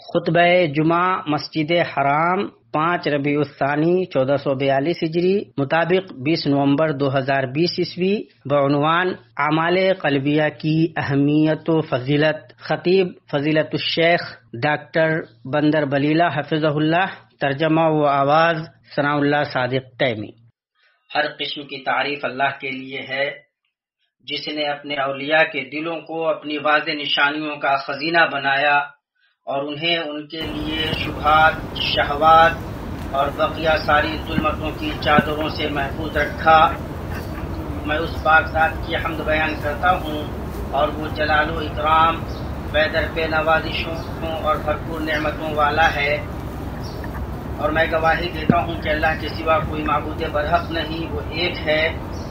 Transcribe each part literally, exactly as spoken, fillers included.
خطبہ جمعہ مسجد حرام پانچ ربیع الثانی چودہ سو بیالیس ہجری مطابق بیس نومبر دو ہزار بیس عیسوی بعنوان اعمال قلبیہ کی اہمیت و فضیلت، خطیب فضیلت الشیخ ڈاکٹر بندر بلیلہ حفظہ اللہ، ترجمہ و آواز ثناء اللہ صادق تیمی۔ ہر قسم کی تعریف اللہ کے لیے ہے جس نے اپنے اولیاء کے دلوں کو اپنی واضح نشانیوں کا خزینہ بنایا اور انہیں ان کے لیے شبہات، شہوات اور بقیہ ساری ظلمتوں کی چادروں سے محفوظ رکھا۔ میں اس پاک ذات کی حمد بیان کرتا ہوں اور وہ جلال و اکرام، بے در پہ نوازشوں اور بھرپور نعمتوں والا ہے، اور میں گواہی دیتا ہوں کہ اللہ کے سوا کوئی معبود برحق نہیں، وہ ایک ہے،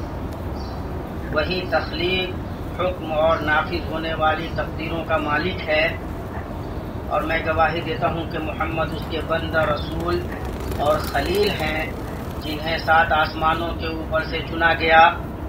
وہی تخلیق، حکم اور نافذ ہونے والی تقدیروں کا مالک ہے، اور میں گواہی دیتا ہوں کہ محمد اس کے بندہ، رسول اور خلیل ہیں جنہیں سات آسمانوں کے اوپر سے چنا گیا،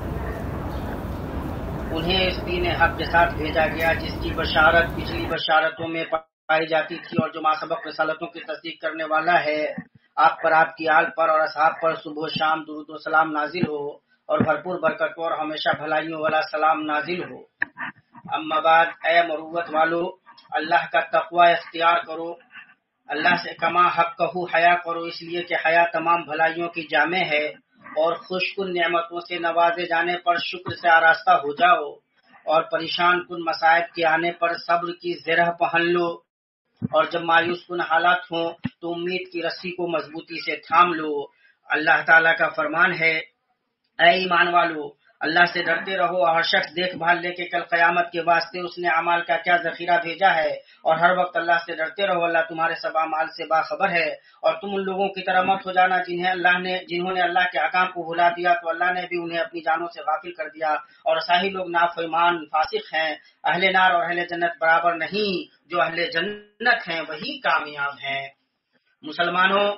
انہیں اس دین حق کے ساتھ بھیجا گیا جس کی بشارت پچھلی بشارتوں میں پائی جاتی تھی اور جو ماسبق رسالتوں کی تصدیق کرنے والا ہے۔ آپ پر، آپ کی آل پر اور اصحاب پر صبح و شام درود و سلام نازل ہو اور بھرپور برکتوں اور ہمیشہ بھلائیوں والا سلام نازل ہو۔ اما بعد، اے مروت والو، اللہ کا تقوی اختیار کرو، اللہ سے کما حق کہو حیا کرو، اس لیے کہ حیا تمام بھلائیوں کی جامع ہے، اور خوش کن نعمتوں سے نوازے جانے پر شکر سے آراستہ ہو جاؤ، اور پریشان کن مصائب کے آنے پر صبر کی زرہ پہن لو، اور جب مایوس کن حالات ہوں تو امید کی رسی کو مضبوطی سے تھام لو۔ اللہ تعالیٰ کا فرمان ہے، اے ایمان والو، اللہ سے ڈرتے رہو، اور ہر شخص دیکھ بھال لے کہ کل قیامت کے واسطے اس نے اعمال کا کیا ذخیرہ بھیجا ہے، اور ہر وقت اللہ سے ڈرتے رہو، اللہ تمہارے سب اعمال سے باخبر ہے۔ اور تم ان لوگوں کی طرح مت ہو جانا جنہیں اللہ نے جنہوں نے اللہ کے احکام کو بھلا دیا تو اللہ نے بھی انہیں اپنی جانوں سے غافل کر دیا، اور صحیح لوگ نافرمان فاسق ہیں۔ اہل نار اور اہل جنت برابر نہیں، جو اہل جنت ہیں وہی کامیاب ہیں۔ مسلمانوں،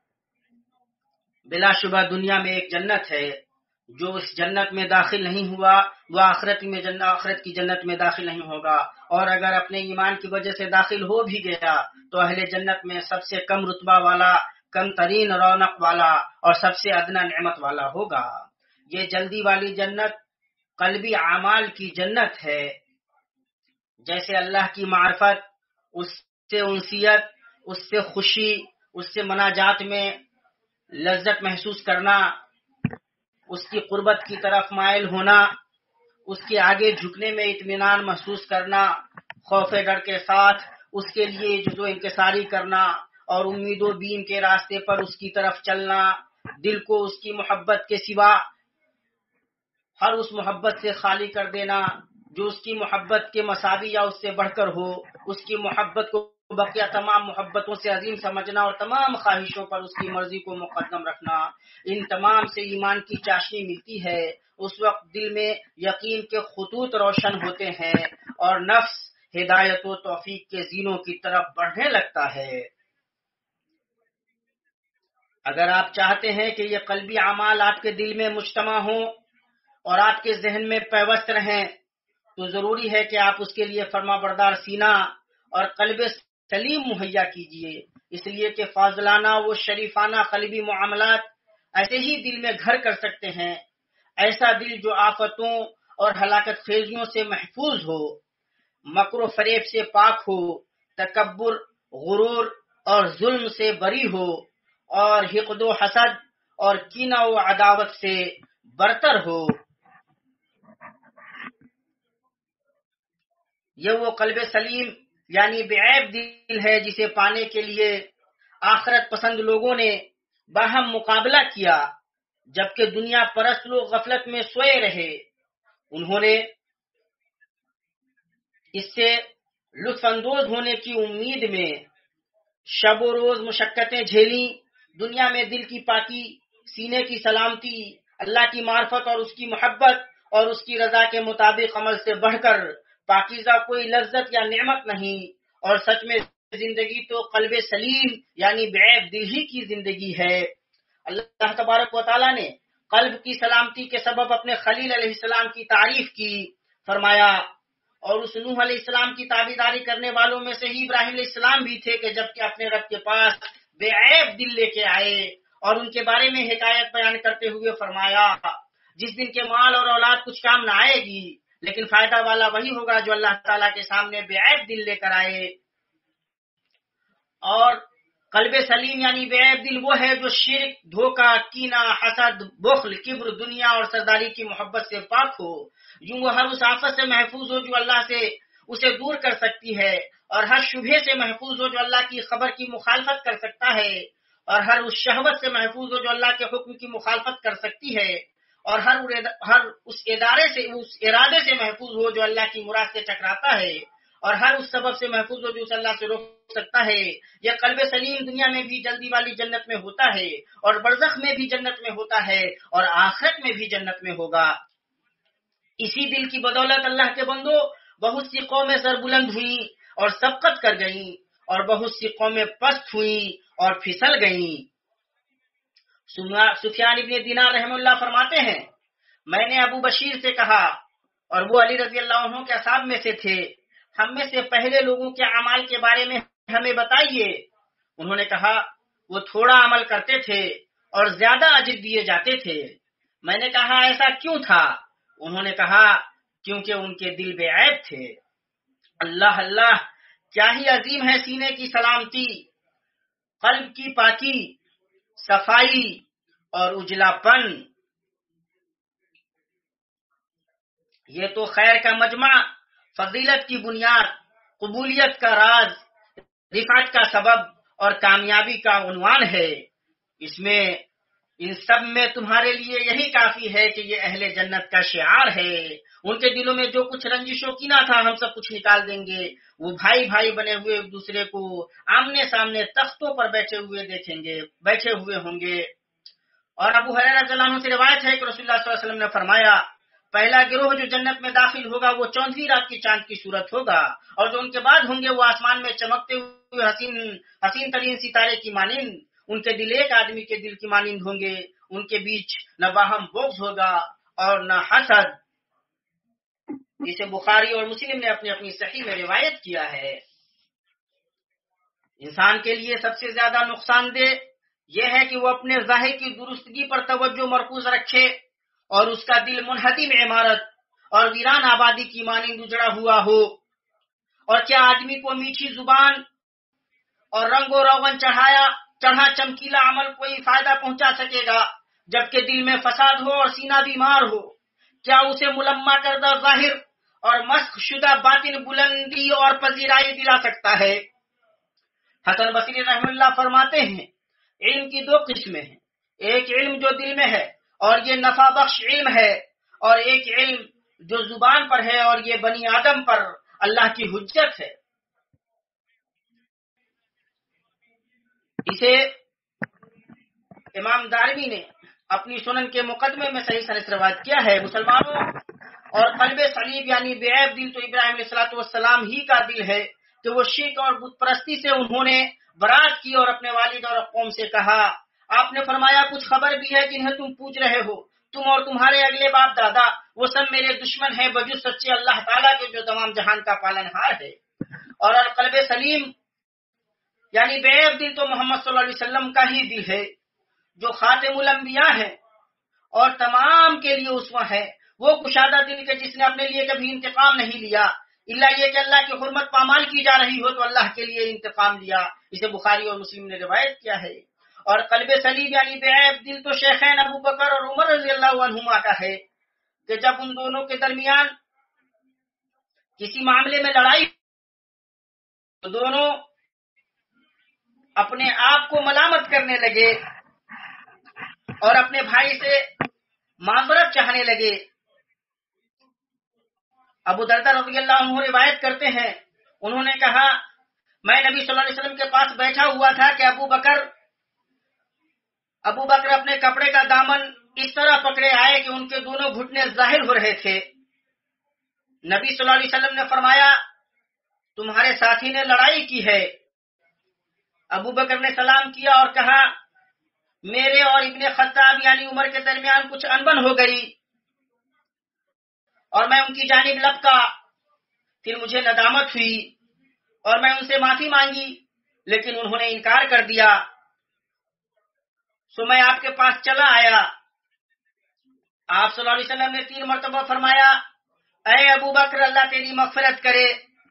بلا شبہ دنیا میں ایک جنت ہے، جو اس جنت میں داخل نہیں ہوا وہ آخرت میں جنت آخرت کی جنت میں داخل نہیں ہوگا، اور اگر اپنے ایمان کی وجہ سے داخل ہو بھی گیا تو اہل جنت میں سب سے کم رتبہ والا، کم ترین رونق والا اور سب سے ادنا نعمت والا ہوگا۔ یہ جلدی والی جنت قلبی اعمال کی جنت ہے، جیسے اللہ کی معرفت، اس سے انسیت، اس سے خوشی، اس سے مناجات میں لذت محسوس کرنا، اس کی قربت کی طرف مائل ہونا، اس کے آگے جھکنے میں اطمینان محسوس کرنا، خوف ڈر کے ساتھ اس کے لیے جزو انکساری کرنا، اور امید و بیم کے راستے پر اس کی طرف چلنا، دل کو اس کی محبت کے سوا ہر اس محبت سے خالی کر دینا جو اس کی محبت کے مساوی یا اس سے بڑھ کر ہو، اس کی محبت کو بقیہ تمام محبتوں سے عظیم سمجھنا اور تمام خواہشوں پر اس کی مرضی کو مقدم رکھنا، ان تمام سے ایمان کی چاشنی ملتی ہے۔ اس وقت دل میں یقین کے خطوط روشن ہوتے ہیں اور نفس ہدایت و توفیق کے زینوں کی طرف بڑھنے لگتا ہے۔ اگر آپ چاہتے ہیں کہ یہ قلبی اعمال آپ کے دل میں مجتمع ہوں اور آپ کے ذہن میں پیوست رہیں تو ضروری ہے کہ آپ اس کے لیے فرما بردار سینہ اور قلب سلیم مہیا کیجیے، اس لیے کہ فاضلانہ و شریفانہ قلبی معاملات ایسے ہی دل میں گھر کر سکتے ہیں، ایسا دل جو آفتوں اور ہلاکت خیزیوں سے محفوظ ہو، مکر و فریب سے پاک ہو، تکبر، غرور اور ظلم سے بری ہو، اور حقد و حسد اور کینہ و عداوت سے برتر ہو۔ یہ وہ قلب سلیم یعنی بے عیب دل ہے جسے پانے کے لیے آخرت پسند لوگوں نے باہم مقابلہ کیا، جبکہ دنیا پرست لوگ غفلت میں سوئے رہے۔ انہوں نے اس سے لطف اندوز ہونے کی امید میں شب و روز مشقتیں جھیلیں، دنیا میں دل کی پاکی، سینے کی سلامتی، اللہ کی معرفت اور اس کی محبت اور اس کی رضا کے مطابق عمل سے بڑھ کر پاکیزہ کوئی لذت یا نعمت نہیں، اور سچ میں زندگی تو قلب سلیم یعنی بے عیب دل ہی کی زندگی ہے۔ اللہ تبارک و تعالیٰ نے قلب کی سلامتی کے سبب اپنے خلیل علیہ السلام کی تعریف کی، فرمایا اور اس نوح علیہ السلام کی تابعداری کرنے والوں میں سے ہی ابراہیم علیہ السلام بھی تھے کہ جب کہ اپنے رب کے پاس بے عیب دل لے کے آئے اور ان کے بارے میں حکایت بیان کرتے ہوئے فرمایا جس دن کے مال اور اولاد کچھ کام نہ آئے گی، لیکن فائدہ والا وہی ہوگا جو اللہ تعالیٰ کے سامنے بے عیب دل لے کر آئے۔ اور قلب سلیم یعنی بے عیب دل وہ ہے جو شرک، دھوکہ، کینہ، حسد، بخل، کبر، دنیا اور سرداری کی محبت سے پاک ہو، یوں وہ ہر اس آفت سے محفوظ ہو جو اللہ سے اسے دور کر سکتی ہے، اور ہر شبہے سے محفوظ ہو جو اللہ کی خبر کی مخالفت کر سکتا ہے، اور ہر اس شہوت سے محفوظ ہو جو اللہ کے حکم کی مخالفت کر سکتی ہے، اور ہر ہر اس ادارے سے اس ارادے سے محفوظ ہو جو اللہ کی مراد سے ٹکراتا ہے، اور ہر اس سبب سے محفوظ ہو جو اس اللہ سے روک سکتا ہے۔ یہ قلب سلیم دنیا میں بھی جلدی والی جنت میں ہوتا ہے، اور برزخ میں بھی جنت میں ہوتا ہے، اور آخرت میں بھی جنت میں ہوگا۔ اسی دل کی بدولت اللہ کے بندو بہت سی قومیں سر بلند ہوئیں اور سبقت کر گئیں، اور بہت سی قومیں پست ہوئیں اور پھسل گئیں۔ سفیان ابن دینار رحم اللہ فرماتے ہیں، میں نے ابو بشیر سے کہا، اور وہ علی رضی اللہ عنہ کے اصحاب میں سے تھے، ہم میں سے پہلے لوگوں کے اعمال کے بارے میں ہمیں بتائیے۔ انہوں نے کہا وہ تھوڑا عمل کرتے تھے اور زیادہ اجر دیے جاتے تھے۔ میں نے کہا ایسا کیوں تھا؟ انہوں نے کہا کیونکہ ان کے دل بے عیب تھے۔ اللہ اللہ، کیا ہی عظیم ہے سینے کی سلامتی، قلب کی پاکی، صفائی اور اجلا پن۔ یہ تو خیر کا مجمع، فضیلت کی بنیاد، قبولیت کا راز، رفعت کا سبب اور کامیابی کا عنوان ہے۔ اس میں ان سب میں تمہارے لیے یہی کافی ہے کہ یہ اہل جنت کا شعار ہے۔ ان کے دلوں میں جو کچھ رنجش و کینہ تھا ہم سب کچھ نکال دیں گے۔ وہ بھائی بھائی بنے ہوئے ایک دوسرے کو آمنے سامنے تختوں پر بیٹھے ہوئے دیکھیں گے بیٹھے ہوئے ہوں گے۔ اور ابو ہریرہ رضی اللہ عنہ سے روایت ہے کہ رسول اللہ صلی اللہ علیہ وسلم نے فرمایا، پہلا گروہ جو جنت میں داخل ہوگا وہ چوندھویں رات کی چاند کی صورت ہوگا، اور جو ان کے بعد ہوں گے وہ آسمان میں چمکتے ہوئے حسین حسین ترین ستارے کی مانند، ان کے دل ایک آدمی کے دل کی مانند ہوں گے، ان کے بیچ نہ باہم بغض ہوگا اور نہ حسد۔ اسے بخاری اور مسلم نے اپنی اپنی صحیح میں روایت کیا ہے۔ انسان کے لیے سب سے زیادہ نقصان دہ یہ ہے کہ وہ اپنے ظاہر کی درستگی پر توجہ مرکوز رکھے اور اس کا دل منہدم عمارت اور ویران آبادی کی مانند اجڑا ہوا ہو۔ اور کیا آدمی کو میٹھی زبان اور رنگ و روغن چڑھایا چڑھا چمکیلا عمل کوئی فائدہ پہنچا سکے گا جبکہ دل میں فساد ہو اور سینہ بیمار ہو؟ کیا اسے ملمع کردہ ظاہر اور مسخ شدہ باطن بلندی اور پذیرائی دلا سکتا ہے؟ حسن بصری رحمہ اللہ فرماتے ہیں، علم کی دو قسمیں ہیں، ایک علم جو دل میں ہے اور یہ نفع بخش علم ہے، اور ایک علم جو زبان پر ہے اور یہ بنی آدم پر اللہ کی حجت ہے۔ اسے امام دارمی نے اپنی سنن کے مقدمے میں صحیح سند روایت کیا ہے۔ مسلمانوں، اور قلب سلیم یعنی بے عیب دل تو ابراہیم علیہ الصلوۃ والسلام ہی کا دل ہے کہ وہ شرک اور بت پرستی سے انہوں نے برات کی اور اپنے والد اور قوم سے کہا، آپ نے فرمایا کچھ خبر بھی ہے جنہیں تم پوچھ رہے ہو، تم اور تمہارے اگلے باپ دادا وہ سب میرے دشمن ہیں بجز سچے اللہ تعالیٰ کے جو تمام جہان کا پالن ہار ہے۔ اور قلب سلیم یعنی بے عیب دل تو محمد صلی اللہ علیہ وسلم کا ہی دل ہے جو خاتم الانبیاء ہے اور تمام کے لیے اسوہ ہے، وہ کشادہ دل کے جس نے اپنے لیے کبھی انتقام نہیں لیا الا یہ کہ اللہ کی حرمت پامال کی جا رہی ہو تو اللہ کے لیے انتقام لیا۔ اسے بخاری اور مسلم نے روایت کیا ہے۔ اور قلب سلیم یعنی بے عیب دل تو شیخین ابو بکر اور عمر رضی اللہ عنہما کا ہے کہ جب ان دونوں کے درمیان کسی معاملے میں لڑائی تو دونوں اپنے آپ کو ملامت کرنے لگے اور اپنے بھائی سے معذرت چاہنے لگے۔ ابو دردہ رضی اللہ عنہ روایت کرتے ہیں، انہوں نے کہا میں نبی صلی اللہ علیہ وسلم کے پاس بیٹھا ہوا تھا کہ ابو بکر ابو بکر اپنے کپڑے کا دامن اس طرح پکڑے آئے کہ ان کے دونوں گھٹنے ظاہر ہو رہے تھے۔ نبی صلی اللہ علیہ وسلم نے فرمایا تمہارے ساتھی نے لڑائی کی ہے۔ ابو بکر نے سلام کیا اور کہا میرے اور ابن خطاب یعنی عمر کے درمیان کچھ انبن ہو گئی، اور میں ان کی جانب لپکا پھر مجھے ندامت ہوئی اور میں ان سے معافی مانگی، لیکن انہوں نے انکار کر دیا۔ سو میں آپ کے پاس چلا آیا۔ آپ صلی اللہ علیہ وسلم نے تین مرتبہ فرمایا، اے ابو بکر اللہ تیری مغفرت کرے۔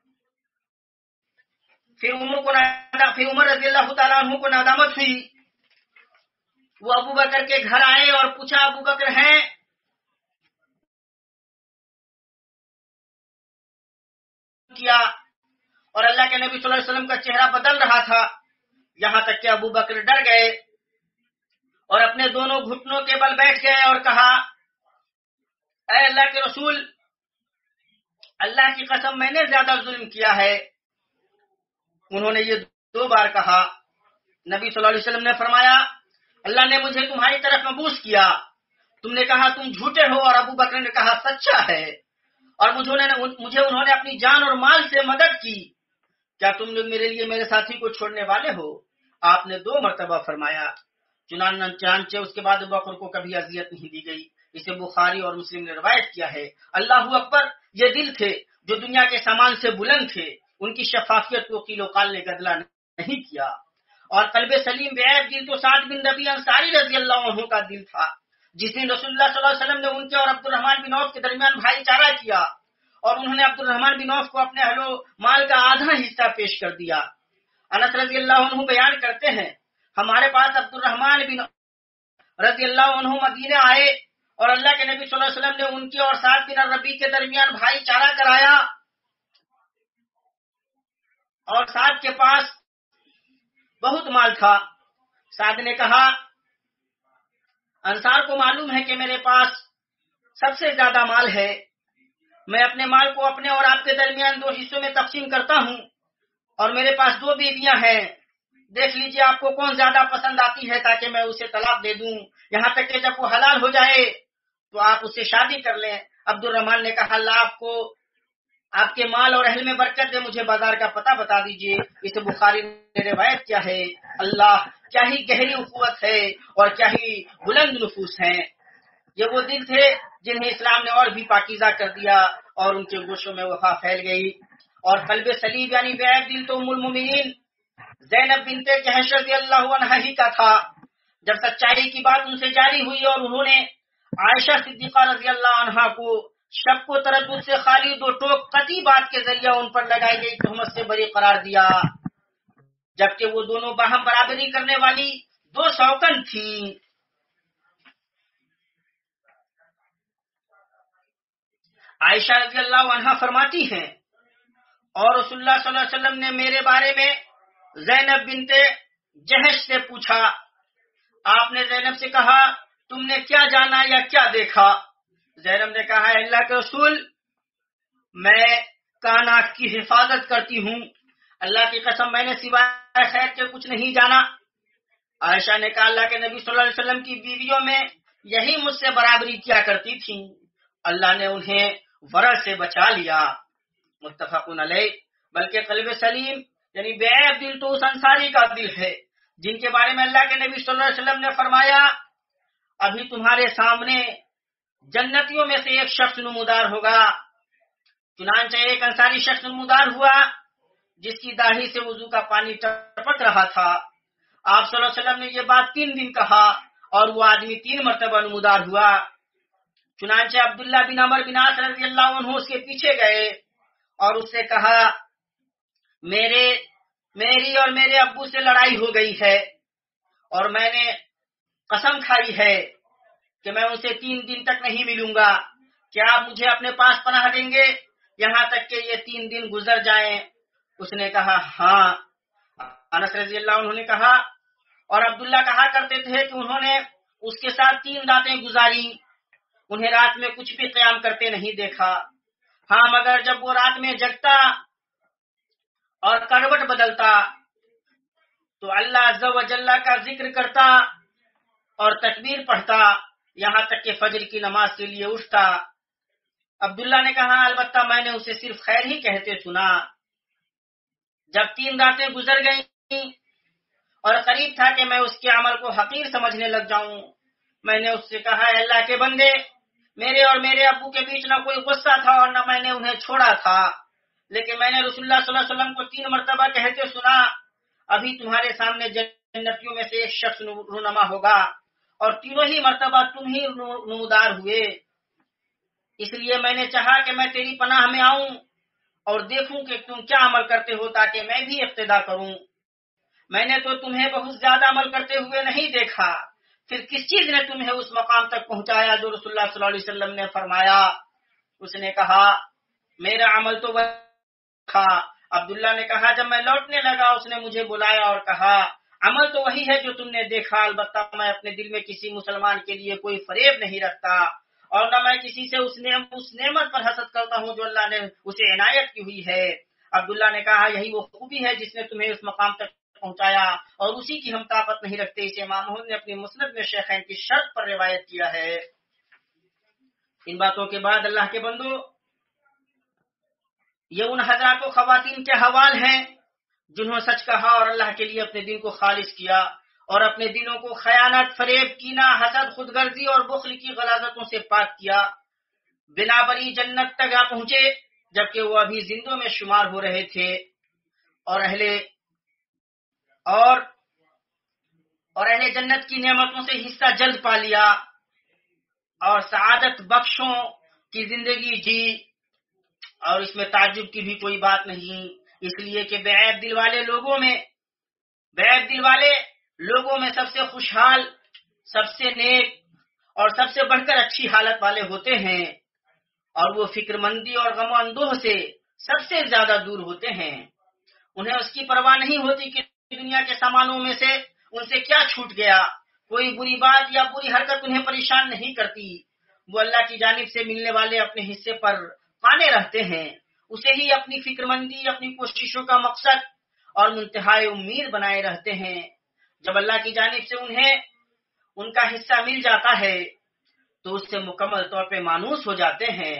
پھر عمر کو پھر عمر رضی اللہ تعالیٰ عنہ کو ندامت ہوئی۔ وہ ابو بکر کے گھر آئے اور پوچھا، ابو بکر ہیں؟ کیا اور اللہ کے نبی صلی اللہ علیہ وسلم کا چہرہ بدل رہا تھا، یہاں تک کہ ابو بکر ڈر گئے اور اپنے دونوں گھٹنوں کے بل بیٹھ گئے اور کہا، اے اللہ کے رسول، اللہ کی قسم میں نے زیادہ ظلم کیا ہے۔ انہوں نے یہ دو بار کہا۔ نبی صلی اللہ علیہ وسلم نے فرمایا، اللہ نے مجھے تمہاری طرف مبعوث کیا، تم نے کہا تم جھوٹے ہو، اور ابو بکر نے کہا سچا ہے، اور مجھے انہوں نے اپنی جان اور مال سے مدد کی، کیا تم لوگ میرے لیے میرے ساتھی کو چھوڑنے والے ہو؟ آپ نے دو مرتبہ فرمایا۔ چنانچہ اس کے بعد ابو بکر کو کبھی اذیت نہیں دی گئی۔ اسے بخاری اور مسلم نے روایت کیا ہے۔ اللہ اکبر، یہ دل تھے جو دنیا کے سامان سے بلند تھے، ان کی شفافیت کو قیل و قال نے گدلا نہیں کیا۔ اور قلب سلیم بے عیب دل تو سعد بن ربیع انصاری رضی اللہ عنہ کا دل تھا، جس دن رسول اللہ صلی اللہ علیہ وسلم نے ان کے اور عبد الرحمن بن عوف کے درمیان بھائی چارہ کیا، اور انہوں نے عبد الرحمن بن عوف کو اپنے اہل و مال کا آدھا حصہ پیش کر دیا۔ انس رضی اللہ عنہ بیان کرتے ہیں، ہمارے پاس عبد الرحمن بن رضی اللہ عنہ مدینے آئے اور اللہ کے نبی صلی اللہ علیہ وسلم نے ان کے اور سعد بن ربیع کے درمیان بھائی چارہ کرایا، اور سعد کے پاس بہت مال تھا۔ سعد نے کہا، انصار کو معلوم ہے کہ میرے پاس سب سے زیادہ مال ہے، میں اپنے مال کو اپنے اور آپ کے درمیان دو حصوں میں تقسیم کرتا ہوں، اور میرے پاس دو بیویاں ہیں، دیکھ لیجئے آپ کو کون زیادہ پسند آتی ہے تاکہ میں اسے طلاق دے دوں، یہاں تک کہ جب وہ حلال ہو جائے تو آپ اس سے شادی کر لیں۔ عبد الرحمن نے کہا، اللہ آپ کو آپ کے مال اور اہل میں برکت دے، مجھے بازار کا پتہ بتا دیجئے۔ اسے بخاری نے روایت کیا ہے۔ اللہ، کیا ہی گہری اخوت ہے اور کیا ہی بلند نفوس ہیں۔ یہ وہ دل تھے جنہیں اسلام نے اور بھی پاکیزہ کر دیا اور ان کے گوشوں میں وفا پھیل گئی۔ اور قلب سلیم یعنی بے عیب دل تو ام المؤمنین زینب بنت جحش رضی اللہ عنہا ہی کا تھا۔ جب سچائی کی بات ان سے جاری ہوئی اور انہوں نے عائشہ صدیقہ رضی اللہ عنہا کو شک و تردد سے خالی دو ٹوک قطعی بات کے ذریعہ ان پر لگائی گئی تہمت سے بری قرار دیا، جبکہ وہ دونوں باہم برابری کرنے والی دو شوکن تھیں۔ عائشہ رضی اللہ عنہا فرماتی ہیں، اور رسول اللہ صلی اللہ علیہ وسلم نے میرے بارے میں زینب بنت جحش سے پوچھا، آپ نے زینب سے کہا تم نے کیا جانا یا کیا دیکھا؟ زینب نے کہا، اے اللہ کے رسول، میں کان آنکھ کی حفاظت کرتی ہوں، اللہ کی قسم میں نے سوائے خیر کے کچھ نہیں جانا۔ عائشہ نے کہا، اللہ کے نبی صلی اللہ علیہ وسلم کی بیویوں میں یہی مجھ سے برابری کیا کرتی تھیں، اللہ نے انہیں ورع سے بچا لیا۔ متفق علیہ۔ بلکہ قلب سلیم یعنی بے عیب دل تو اس انصاری کا دل ہے جن کے بارے میں اللہ کے نبی صلی اللہ علیہ وسلم نے فرمایا، ابھی تمہارے سامنے جنتیوں میں سے ایک شخص نمودار ہوگا۔ چنانچہ ایک انصاری شخص نمودار ہوا جس کی داڑھی سے وضو کا پانی ٹپک رہا تھا۔ آپ صلی اللہ علیہ وسلم نے یہ بات تین دن کہا اور وہ آدمی تین مرتبہ نمودار ہوا۔ چنانچہ عبداللہ بن عمر بن عاص رضی اللہ عنہ اس کے پیچھے گئے اور اس سے کہا، میرے میری اور میرے ابو سے لڑائی ہو گئی ہے اور میں نے قسم کھائی ہے کہ میں اسے تین دن تک نہیں ملوں گا، کیا آپ مجھے اپنے پاس پناہ دیں گے یہاں تک کہ یہ تین دن گزر جائیں؟ اس نے کہا، ہاں۔ انس رضی اللہ عنہ نے کہا، اور عبداللہ کہا کرتے تھے کہ انہوں نے اس کے ساتھ تین راتیں گزاری، انہیں رات میں کچھ بھی قیام کرتے نہیں دیکھا، ہاں مگر جب وہ رات میں جگتا اور کروٹ بدلتا تو اللہ عز و جل کا ذکر کرتا اور تکبیر پڑھتا یہاں تک کہ فجر کی نماز کے لیے اٹھتا۔ عبداللہ نے کہا، البتہ میں نے اسے صرف خیر ہی کہتے سنا۔ جب تین راتیں گزر گئیں اور قریب تھا کہ میں اس کے عمل کو حقیر سمجھنے لگ جاؤں، میں نے اس سے کہا، اے اللہ کے بندے، میرے اور میرے ابو کے بیچ نہ کوئی غصہ تھا اور نہ میں نے انہیں چھوڑا تھا، لیکن میں نے رسول اللہ صلی اللہ علیہ وسلم کو تین مرتبہ کہتے سنا ابھی تمہارے سامنے جنتیوں میں سے ایک شخص رونما ہوگا، اور تینوں ہی مرتبہ تم ہی نمودار ہوئے، اس لیے میں نے چاہا کہ میں تیری پناہ میں آؤں اور دیکھوں کہ تم کیا عمل کرتے ہو تاکہ میں بھی اقتدا کروں۔ میں نے تو تمہیں بہت زیادہ عمل کرتے ہوئے نہیں دیکھا، پھر کس چیز نے تمہیں اس مقام تک پہنچایا جو رسول اللہ صلی اللہ علیہ وسلم نے فرمایا؟ اس نے کہا میرا عمل تو وہ تھا۔ عبداللہ نے کہا جب میں لوٹنے لگا اس نے مجھے بلایا اور کہا عمل تو وہی ہے جو تم نے دیکھا، البتہ میں اپنے دل میں کسی مسلمان کے لیے کوئی فریب نہیں رکھتا، اور نہ میں کسی سے اس نعمت پر حسد کرتا ہوں جو اللہ نے اسے عنایت کی ہوئی ہے۔ عبداللہ نے کہا یہی وہ خوبی ہے جس نے تمہیں اس مقام تک پہنچایا، اور اسی کی ہم طاقت نہیں رکھتے۔ اسے امام احمد نے اپنی مسند میں شیخین کی شرط پر روایت کیا ہے۔ ان باتوں کے بعد اللہ کے بندو، یہ ان حضرات و خواتین کے حوال ہیں جنہوں نے سچ کہا اور اللہ کے لیے اپنے دل کو خالص کیا، اور اپنے دلوں کو خیانت، فریب، کینہ، حسد، خود غرضی اور بخل کی غلاظتوں سے پاک کیا، بنا بری جنت تک آ پہنچے جبکہ وہ ابھی زندوں میں شمار ہو رہے تھے، اور اہل اور اور اہل جنت کی نعمتوں سے حصہ جلد پا لیا اور سعادت بخشوں کی زندگی جی۔ اور اس میں تعجب کی بھی کوئی بات نہیں، اس لیے کہ بے عیب دل والے لوگوں میں بے عیب دل والے لوگوں میں سب سے خوشحال، سب سے نیک اور سب سے بڑھ کر اچھی حالت والے ہوتے ہیں، اور وہ فکر مندی اور غم و اندوہ سے سب سے زیادہ دور ہوتے ہیں۔ انہیں اس کی پرواہ نہیں ہوتی کہ دنیا کے سامانوں میں سے ان سے کیا چھوٹ گیا، کوئی بری بات یا بری حرکت انہیں پریشان نہیں کرتی، وہ اللہ کی جانب سے ملنے والے اپنے حصے پر پانے رہتے ہیں، اسے ہی اپنی فکر مندی، اپنی کوششوں کا مقصد اور منتہائی امید بنائے رہتے ہیں۔ جب اللہ کی جانب سے انہیں ان کا حصہ مل جاتا ہے تو اس سے مکمل طور پہ مانوس ہو جاتے ہیں۔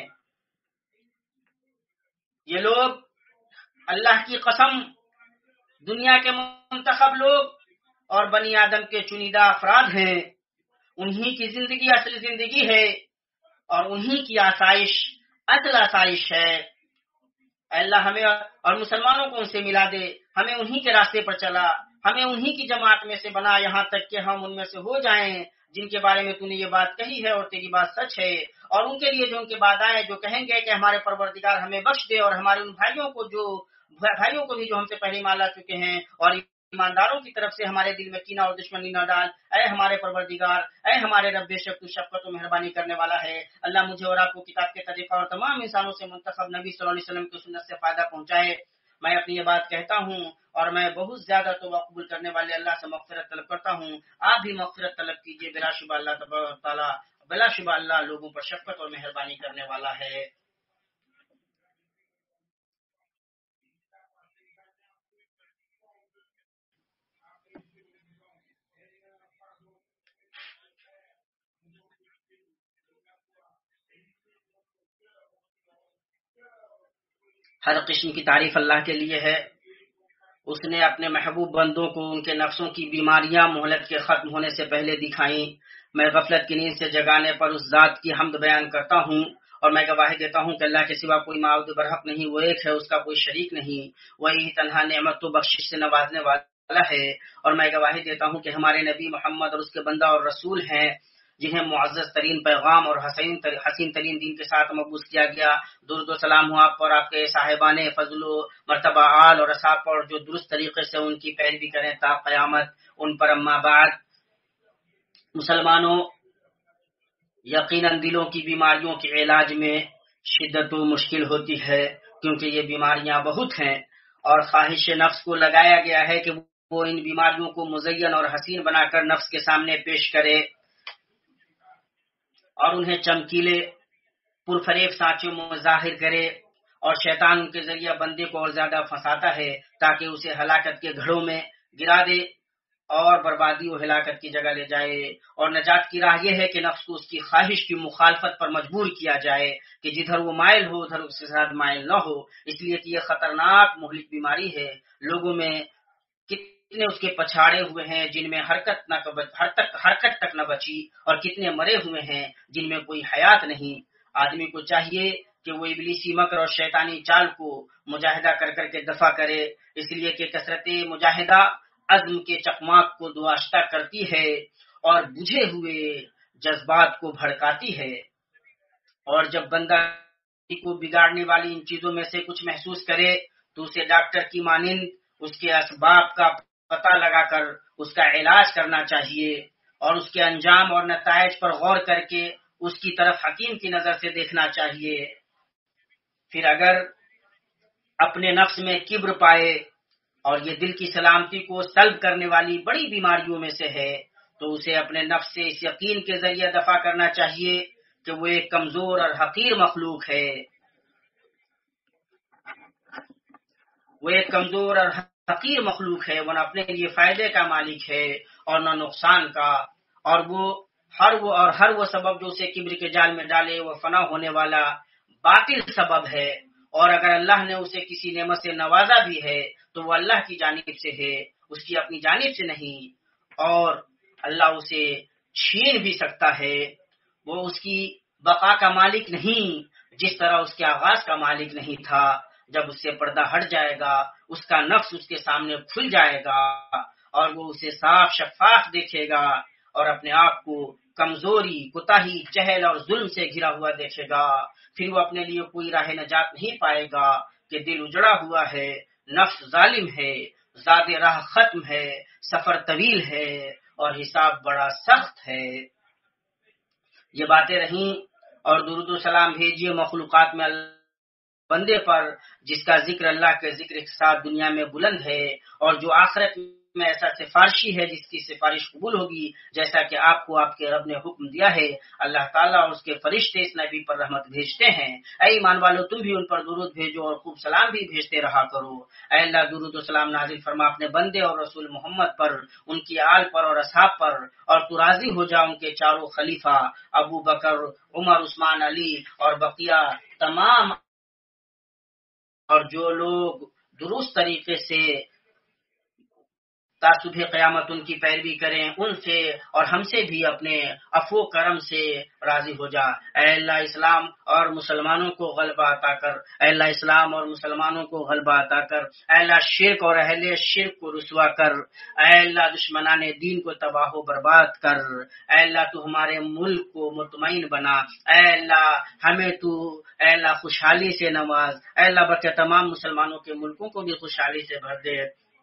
یہ لوگ اللہ کی قسم دنیا کے منتخب لوگ اور بنی آدم کے چنیدہ افراد ہیں، انہی کی زندگی اصل زندگی ہے اور انہی کی آسائش اصل آسائش ہے۔ اے اللہ ہمیں اور مسلمانوں کو ان سے ملا دے، ہمیں انہی کے راستے پر چلا، ہمیں انہی کی جماعت میں سے بنا، یہاں تک کہ ہم ان میں سے ہو جائیں جن کے بارے میں تو نے یہ بات کہی ہے اور تیری بات سچ ہے، اور ان کے لیے جو ان کے بعد آئے جو کہیں گے کہ ہمارے پروردگار ہمیں بخش دے، اور ہمارے ان بھائیوں کو جو بھائیوں کو بھی جو ہم سے پہلے ایمان لا چکے ہیں، اور ایمانداروں کی طرف سے ہمارے دل میں کینہ اور دشمنی نہ ڈال۔ اے ہمارے پروردگار، اے ہمارے رب، بے شک تو شفقت و مہربانی کرنے والا ہے۔ اللہ مجھے اور آپ کو کتاب کے طریقہ اور تمام انسانوں سے منتخب نبی صلی اللہ علیہ وسلم کی سنت سے فائدہ پہنچائے۔ میں اپنی یہ بات کہتا ہوں اور میں بہت زیادہ توبہ قبول کرنے والے اللہ سے مغفرت طلب کرتا ہوں، آپ بھی مغفرت طلب کیجئے۔ بلا شبہ اللہ تبارک تعالیٰ بلا شبہ اللہ لوگوں پر شفقت اور مہربانی کرنے والا ہے۔ ہر قسم کی تعریف اللہ کے لیے ہے، اس نے اپنے محبوب بندوں کو ان کے نفسوں کی بیماریاں مہلت کے ختم ہونے سے پہلے دکھائیں۔ میں غفلت کی نیند سے جگانے پر اس ذات کی حمد بیان کرتا ہوں، اور میں گواہی دیتا ہوں کہ اللہ کے سوا کوئی معبود برحق نہیں، وہ ایک ہے، اس کا کوئی شریک نہیں، وہی تنہا نعمت و بخشش سے نوازنے والا ہے۔ اور میں گواہی دیتا ہوں کہ ہمارے نبی محمد اور اس کے بندہ اور رسول ہیں جنہیں معزز ترین پیغام اور حسین حسین ترین دین کے ساتھ مبعوث کیا گیا۔ درود و سلام ہو آپ پر، آپ کے صاحبان فضل و مرتبہ آل اور اصحاب پر جو درست طریقے سے ان کی پیروی کریں تا قیامت۔ ان پر اما بعد، مسلمانوں، یقیناً دلوں کی بیماریوں کے علاج میں شدت و مشکل ہوتی ہے، کیونکہ یہ بیماریاں بہت ہیں، اور خواہش نفس کو لگایا گیا ہے کہ وہ ان بیماریوں کو مزین اور حسین بنا کر نفس کے سامنے پیش کرے اور انہیں چمکیلے پرفریب سانچوں میں ظاہر کرے، اور شیطان ان کے ذریعہ بندے کو اور زیادہ پھنساتا ہے تاکہ اسے ہلاکت کے گھڑوں میں گرا دے اور بربادی و ہلاکت کی جگہ لے جائے۔ اور نجات کی راہ یہ ہے کہ نفس کو اس کی خواہش کی مخالفت پر مجبور کیا جائے کہ جدھر وہ مائل ہو ادھر اس کے ساتھ مائل نہ ہو، اس لیے کہ یہ خطرناک مہلک بیماری ہے۔ لوگوں میں کتنے اس کے پچھاڑے ہوئے ہیں جن میں حرکت نہ حرکت تک نہ بچی، اور کتنے مرے ہوئے ہیں جن میں کوئی حیات نہیں۔ آدمی کو چاہیے کہ وہ ابلیسی مکر اور شیطانی چال کو مجاہدہ کر کر کے دفع کرے، اس لیے کہ کثرت مجاہدہ عزم کے چکماک کو دواشتہ کرتی ہے اور بجھے ہوئے جذبات کو بھڑکاتی ہے۔ اور جب بندہ کو بگاڑنے والی ان چیزوں میں سے کچھ محسوس کرے تو اسے ڈاکٹر کی مانند اس کے اسباب کا پتہ لگا کر اس کا علاج کرنا چاہیے اور اس کے انجام اور نتائج پر غور کر کے اس کی طرف حکیم کی نظر سے دیکھنا چاہیے۔ پھر اگر اپنے نفس میں کبر پائے اور یہ دل کی سلامتی کو سلب کرنے والی بڑی بیماریوں میں سے ہے تو اسے اپنے نفس سے اس یقین کے ذریعے دفع کرنا چاہیے کہ وہ ایک کمزور اور حقیر مخلوق ہے، وہ ایک کمزور اور حقیر مخلوق ہے، وہ نہ اپنے لیے فائدے کا مالک ہے اور نہ نقصان کا، اور وہ ہر وہ اور ہر وہ سبب جو اسے کبر کے جال میں ڈالے وہ فنا ہونے والا باطل سبب ہے، اور اگر اللہ نے اسے کسی نعمت سے نوازا بھی ہے تو وہ اللہ کی جانب سے ہے، اس کی اپنی جانب سے نہیں، اور اللہ اسے چھین بھی سکتا ہے۔ وہ اس کی بقا کا مالک نہیں جس طرح اس کے آغاز کا مالک نہیں تھا۔ جب اس سے پردہ ہٹ جائے گا اس کا نفس اس کے سامنے کھل جائے گا اور وہ اسے صاف شفاف دیکھے گا اور اپنے آپ کو کمزوری، کوتاہی، جہل اور ظلم سے گھرا ہوا دیکھے گا۔ پھر وہ اپنے لیے کوئی راہ نجات نہیں پائے گا کہ دل اجڑا ہوا ہے، نفس ظالم ہے، زاد راہ ختم ہے، سفر طویل ہے اور حساب بڑا سخت ہے۔ یہ باتیں رہیں اور درود و سلام بھیجیے مخلوقات میں اللہ بندے پر جس کا ذکر اللہ کے ذکر کے ساتھ دنیا میں بلند ہے اور جو آخرت میں ایسا سفارشی ہے جس کی سفارش قبول ہوگی، جیسا کہ آپ کو آپ کے رب نے حکم دیا ہے۔ اللہ تعالیٰ اور اس کے فرشتے اس نبی پر رحمت بھیجتے ہیں۔ اے ایمان والو، تم بھی ان پر درود بھیجو اور خوب سلام بھی بھیجتے رہا کرو۔ اے اللہ، درود و سلام نازل فرما اپنے بندے اور رسول محمد پر، ان کی آل پر اور اصحاب پر، اور تو راضی ہو جا ان کے چاروں خلیفہ ابو بکر، عمر، عثمان، علی اور بقیہ تمام، اور جو لوگ درست طریقے سے تا صبح قیامت ان کی پیروی کریں ان سے اور ہم سے بھی اپنے عفو کرم سے راضی ہو جا۔ اے اللہ، اسلام اور مسلمانوں کو غلبہ عطا کر۔ اے اللہ، اسلام اور مسلمانوں کو غلبہ عطا کر۔ اے اللہ، شرک اور اہل شرک کو رسوا کر۔ اے اللہ، دشمنان دین کو تباہ و برباد کر۔ اے اللہ، تو ہمارے ملک کو مطمئن بنا۔ اے اللہ، ہمیں تو اے اللہ خوشحالی سے نواز۔ اے اللہ، بلکہ تمام مسلمانوں کے ملکوں کو بھی خوشحالی سے بھر دے۔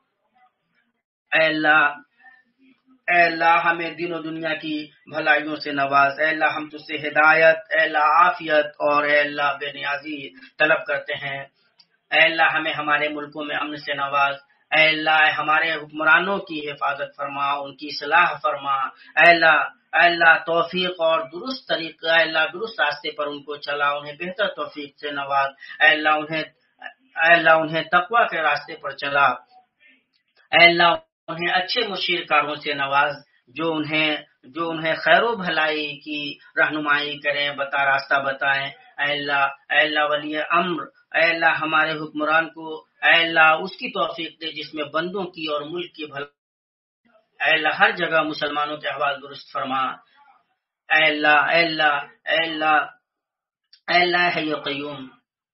اے اللہ اے اللہ ہمیں دین و دنیا کی بھلائیوں سے نواز۔ اے اللہ، ہم تجھ سے ہدایت، اے اللہ عافیت اور اے اللہ بے نیازی طلب کرتے ہیں۔ اے اللہ، ہمیں ہمارے ملکوں میں امن سے نواز۔ اے اللہ، ہمارے حکمرانوں کی حفاظت فرما، ان کی اصلاح فرما۔ اے اللہ اے اللہ توفیق اور درست طریقہ، اے اللہ درست راستے پر ان کو چلا، انہیں بہتر توفیق سے نواز۔ اے اللہ انہیں اے اللہ انہیں تقوی کے راستے پر چلا۔ اے اللہ انہیں اچھے مشیر کاروں سے نواز جو انہیں جو انہیں خیر و بھلائی کی رہنمائی کریں، بتا راستہ بتائیں۔ اے اللہ اے اللہ ولی امر، اے اللہ ہمارے حکمران کو اے اللہ اس کی توفیق دے جس میں بندوں کی اور ملک کی بھلائی۔ اے اللہ ہر جگہ مسلمانوں کے احوال درست فرما۔ اے اللہ اے اللہ اے اللہ اے اللہ حی قیوم،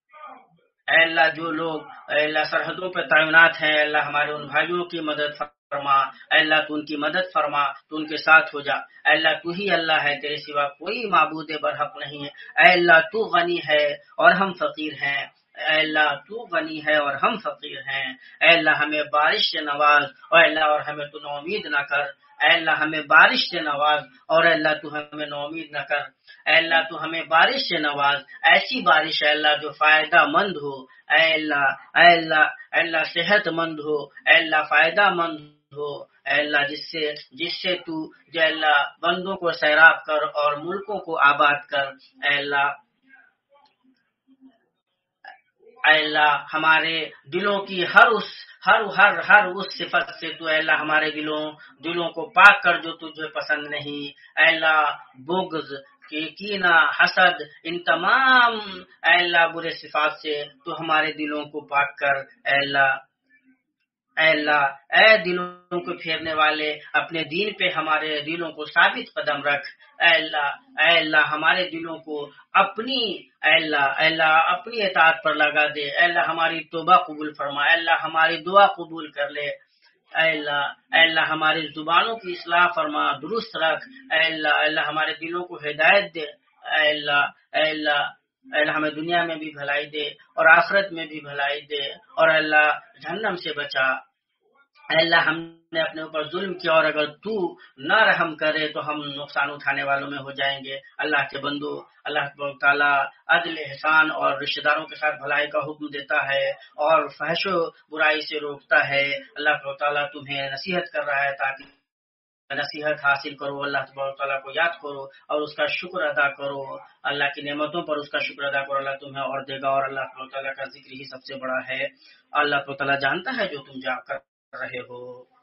اے اللہ جو لوگ اے اللہ سرحدوں پہ تعینات ہیں، اے اللہ ہمارے ان بھائیوں کی مدد فرما۔ اے اللہ تو ان کی مدد فرما، تو ان کے ساتھ ہو جا۔ اے اللہ تو ہی اللہ ہے، تیرے سوا کوئی معبود برحق نہیں ہے۔ اے اللہ تو غنی ہے اور ہم فقیر ہیں۔ اے اللہ تو غنی ہے اور ہم فقیر ہیں۔ اے اللہ ہمیں بارش سے نواز، اور اے اللہ اور ہمیں تو نومید نہ کر۔ اے اللہ ہمیں بارش سے نواز اور اے اللہ تو ہمیں نومید نہ کر۔ اے اللہ تو ہمیں بارش سے نواز، ایسی بارش ہے اللہ جو فائدہ مند ہو۔ اے اللہ اے اللہ اے اللہ صحت مند ہو، اے اللہ فائدہ مند ہو۔ اے اللہ جس سے جس سے تو جو اللہ بندوں کو سیراب کر اور ملکوں کو آباد کر۔ اے اللہ اے اللہ ہمارے دلوں کی ہر اس ہر ہر ہر اس صفت سے تو اے اللہ ہمارے دلوں دلوں کو پاک کر جو تجھے پسند نہیں۔ اے اللہ بغض، کینہ، حسد، ان تمام اے اللہ برے صفات سے تو ہمارے دلوں کو پاک کر۔ اے اللہ اے اللہ، اے دلوں کو پھیرنے والے، اپنے دین پہ ہمارے دلوں کو ثابت قدم رکھ۔ اے اللہ، اے اللہ ہمارے دلوں کو اپنی اے اللہ اے اللہ اپنی اطاعت پر لگا دے۔ اے اللہ ہماری توبہ قبول فرما، اے اللہ ہماری دعا قبول کر لے۔ اے اللہ اے اللہ ہماری زبانوں کی اصلاح فرما، درست رکھ۔ اے اللہ اے اللہ ہمارے دلوں کو ہدایت دے۔ اے اللہ اے اللہ اے اللہ ہمیں دنیا میں بھی بھلائی دے اور آخرت میں بھی بھلائی دے، اور اے اللہ جہنم سے بچا۔ اے اللہ ہم نے اپنے اوپر ظلم کیا، اور اگر تو نہ رحم کرے تو ہم نقصان اٹھانے والوں میں ہو جائیں گے۔ اللہ کے بندو، اللہ تعالیٰ عدل احسان اور رشتہ داروں کے ساتھ بھلائی کا حکم دیتا ہے اور فحش و برائی سے روکتا ہے۔ اللہ تعالیٰ تمہیں نصیحت کر رہا ہے تاکہ نصیحت حاصل کرو، اللہ تعالیٰ کو یاد کرو اور اس کا شکر ادا کرو، اللہ کی نعمتوں پر اس کا شکر ادا کرو، اللہ تمہیں اور دے گا، اور اللہ تعالیٰ کا ذکر ہی سب سے بڑا ہے۔ اللہ تعالیٰ جانتا ہے جو تم جا کر رہے ہو۔